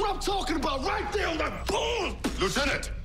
what I'm talking about, right there on that bull! Lieutenant!